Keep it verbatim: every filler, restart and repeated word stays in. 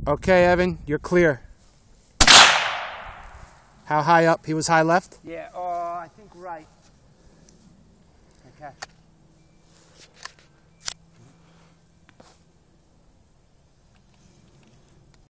Okay, Evan, you're clear. How high up? He was high left? Yeah, oh, I think right. Okay.